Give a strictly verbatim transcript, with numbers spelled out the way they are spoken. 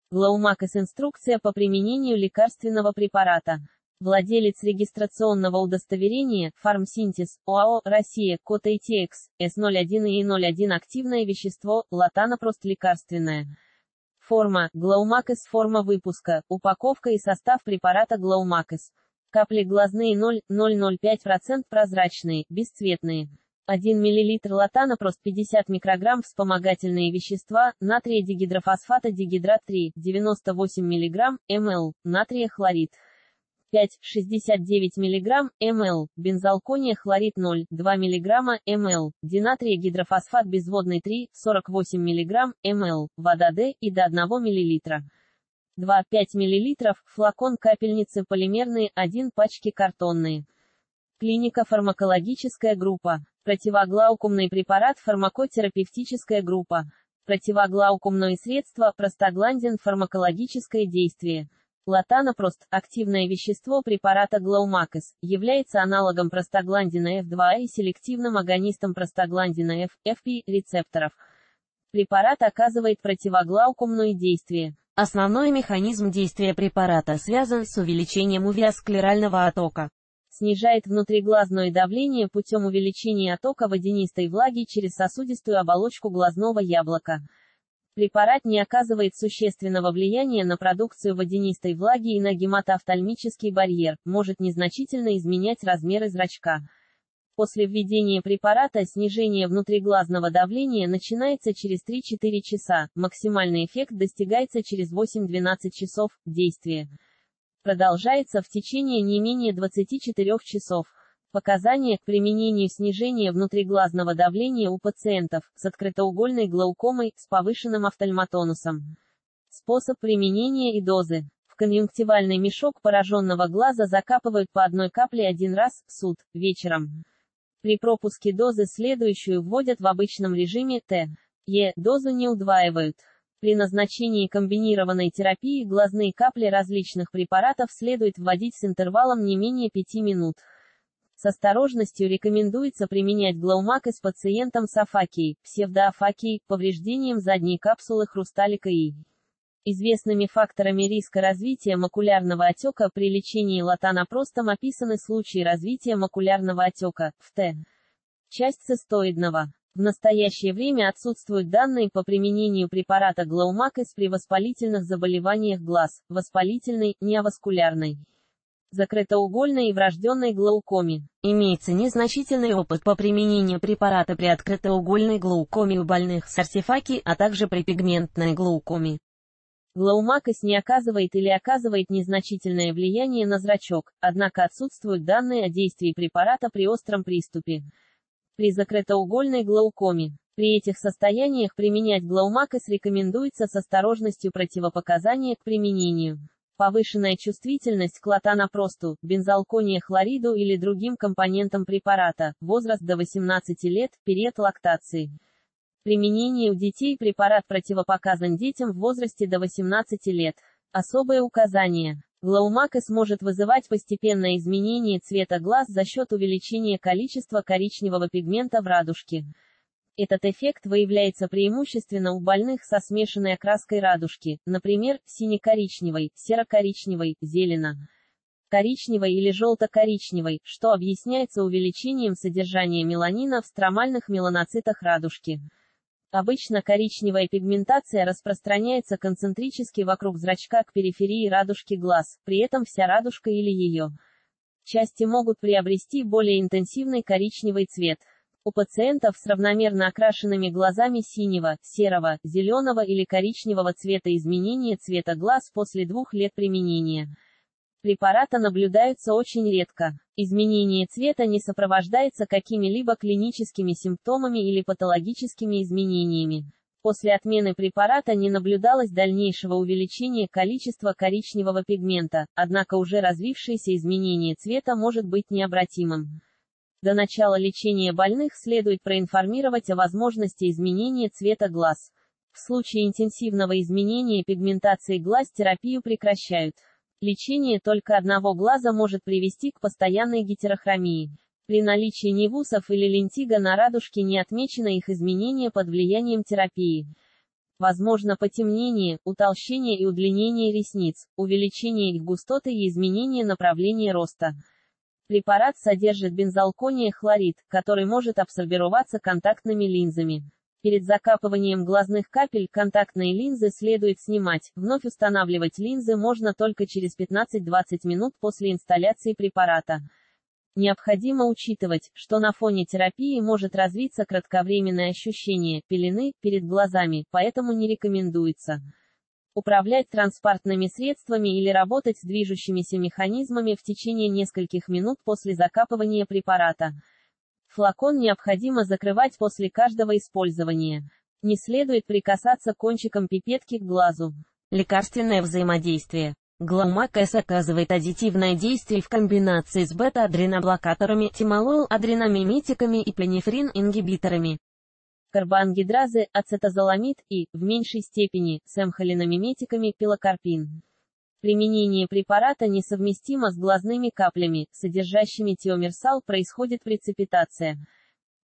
Глаумакос. Инструкция по применению лекарственного препарата. Владелец регистрационного удостоверения «Фармсинтез», ОАО, Россия, код эй ти экс, эс ноль один и ноль один. Активное вещество, латанапрост. Лекарственное. Форма, Глаумакос. Форма выпуска, упаковка и состав препарата Глаумакос. Капли глазные ноль целых ноль ноль пять процента прозрачные, бесцветные. один миллилитр латанапрост. пятьдесят микрограмм. Вспомогательные вещества, натрия дигидрофосфата дигидрат три, девяносто восемь миллиграмм, мл, натрия хлорид. пять целых шестьдесят девять миллиграмм, мл, бензалкония хлорид ноль целых два миллиграмма, мл, динатрия гидрофосфат безводный три целых сорок восемь миллиграмм, мл, вода Д и до одного миллилитра. два целых пять миллилитров, флакон капельницы полимерные, один пачки картонные. Клиника. Фармакологическая группа. Противоглаукомный препарат. Фармакотерапевтическая группа. Противоглаукомное средство, простагландин. Фармакологическое действие. Латанапрост, активное вещество препарата Глаумакос, является аналогом простагландина эф два и селективным агонистом простагландина F, эф пи, рецепторов. Препарат оказывает противоглаукомное действие. Основной механизм действия препарата связан с увеличением увеосклерального оттока. Снижает внутриглазное давление путем увеличения оттока водянистой влаги через сосудистую оболочку глазного яблока. Препарат не оказывает существенного влияния на продукцию водянистой влаги и на гематоофтальмический барьер, может незначительно изменять размеры зрачка. После введения препарата снижение внутриглазного давления начинается через три-четыре часа, максимальный эффект достигается через восемь-двенадцать часов, действие продолжается в течение не менее двадцати четырёх часов. Показания к применению снижения внутриглазного давления у пациентов с открытоугольной глаукомой, с повышенным офтальмотонусом. Способ применения и дозы. В конъюнктивальный мешок пораженного глаза закапывают по одной капле один раз, в сутки, вечером. При пропуске дозы следующую вводят в обычном режиме Т. Е. Дозу не удваивают. При назначении комбинированной терапии глазные капли различных препаратов следует вводить с интервалом не менее пяти минут. С осторожностью рекомендуется применять Глаумакос пациентам с афакией, псевдоафакией, повреждением задней капсулы хрусталика и известными факторами риска развития макулярного отека. При лечении латанапростом описаны случаи развития макулярного отека, в Т. Часть цистоидного. В настоящее время отсутствуют данные по применению препарата Глаумакос при воспалительных заболеваниях глаз, воспалительной, неоваскулярной, закрытоугольной и врожденной глаукоме. Имеется незначительный опыт по применению препарата при открытоугольной глаукоме у больных с артефаки, а также при пигментной глаукоме. Глаумакос не оказывает или оказывает незначительное влияние на зрачок, однако отсутствуют данные о действии препарата при остром приступе. При закрытоугольной глаукоме. При этих состояниях применять Глаумакос рекомендуется с осторожностью противопоказания к применению. Повышенная чувствительность к латанапросту, бензалкония хлориду или другим компонентам препарата, возраст до восемнадцати лет, период лактации. Применение у детей. Препарат противопоказан детям в возрасте до восемнадцати лет. Особые указания. Глаумакос может вызывать постепенное изменение цвета глаз за счет увеличения количества коричневого пигмента в радужке. Этот эффект выявляется преимущественно у больных со смешанной окраской радужки, например, сине-коричневой, серо-коричневой, зелено-коричневой или желто-коричневой, что объясняется увеличением содержания меланина в стромальных меланоцитах радужки. Обычно коричневая пигментация распространяется концентрически вокруг зрачка к периферии радужки глаз, при этом вся радужка или ее части могут приобрести более интенсивный коричневый цвет. У пациентов с равномерно окрашенными глазами синего, серого, зеленого или коричневого цвета изменения цвета глаз после двух лет применения препарата наблюдаются очень редко. Изменение цвета не сопровождается какими-либо клиническими симптомами или патологическими изменениями. После отмены препарата не наблюдалось дальнейшего увеличения количества коричневого пигмента, однако уже развившееся изменение цвета может быть необратимым. До начала лечения больных следует проинформировать о возможности изменения цвета глаз. В случае интенсивного изменения пигментации глаз терапию прекращают. Лечение только одного глаза может привести к постоянной гетерохромии. При наличии невусов или лентиго на радужке не отмечено их изменение под влиянием терапии. Возможно потемнение, утолщение и удлинение ресниц, увеличение их густоты и изменение направления роста. Препарат содержит бензалкония хлорид, который может абсорбироваться контактными линзами. Перед закапыванием глазных капель контактные линзы следует снимать, вновь устанавливать линзы можно только через пятнадцать-двадцать минут после инсталляции препарата. Необходимо учитывать, что на фоне терапии может развиться кратковременное ощущение пелены перед глазами, поэтому не рекомендуется управлять транспортными средствами или работать с движущимися механизмами в течение нескольких минут после закапывания препарата. Флакон необходимо закрывать после каждого использования. Не следует прикасаться кончиком пипетки к глазу. Лекарственное взаимодействие. Глаумак С оказывает аддитивное действие в комбинации с бета-адреноблокаторами, тимолол-адреномиметиками и пленифрин-ингибиторами. Карбоангидразы, ацетазоламид и, в меньшей степени, с эмхолиномиметиками пилокарпин. Применение препарата несовместимо с глазными каплями, содержащими тиомерсал, происходит преципитация.